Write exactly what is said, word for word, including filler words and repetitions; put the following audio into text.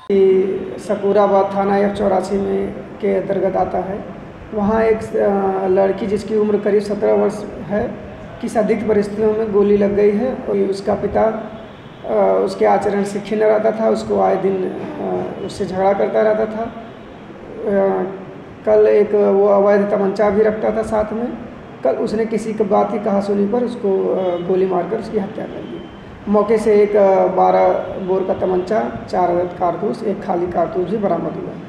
कि सकूराबाद थाना एफ चौरासी में के अंतर्गत आता है। वहाँ एक लड़की जिसकी उम्र करीब सत्रह वर्ष है की संदिग्ध परिस्थितियों में गोली लग गई है और उसका पिता उसके आचरण से खिन्न रहता था, उसको आए दिन उससे झगड़ा करता रहता था। कल एक वो अवैध तमंचा भी रखता था साथ में। कल उसने किसी की बात की कहा सुनी पर उसको गोली मारकर उसकी हत्या कर दी। मौके से एक बारह बोर का तमंचा, चार अदद कारतूस, एक खाली कारतूस भी बरामद हुआ।